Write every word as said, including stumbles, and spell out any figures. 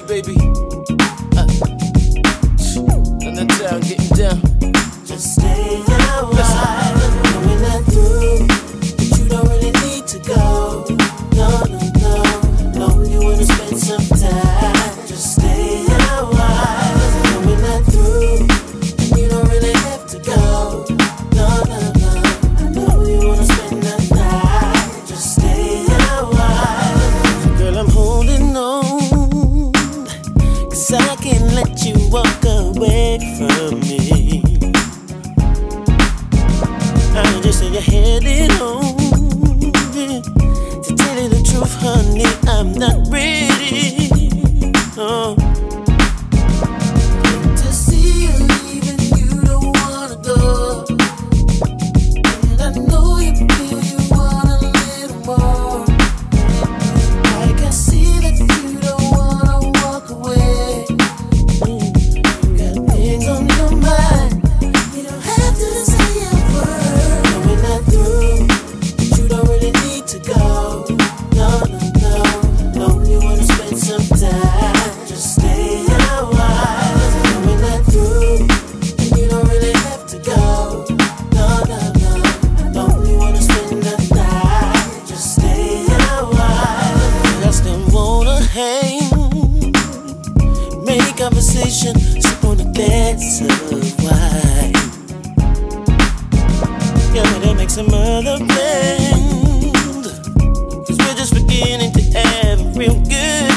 baby. Uh, in the town, getting down. Just stay a while. Coming that through, but you don't really need to go. No, no, no. No, you wanna spend some time. Just stay a while. Coming that through, and you don't really have to go. No, no, no. I know you wanna spend that time. Just stay a while. Girl, I'm holding on, 'cause I can't let you walk away from me. I just say you're headed home. To tell you the truth, honey, I'm not ready. Oh. To see you leaving, you don't wanna go. And I know you feel you want a little more. I can see that you don't wanna walk away. You got things on your mind. You don't have to say a word. Knowing that through, but you don't really need to go. No, no, no. No, you wanna spend some time. Just stay a while. Knowing that through, and you don't really have to go. No, no, no. No, you wanna spend that time. Just stay a while. I still wanna hang, make conversation, sip on a glass of wine. Yeah, but that makes some other plans, 'cause we're just beginning to have a real good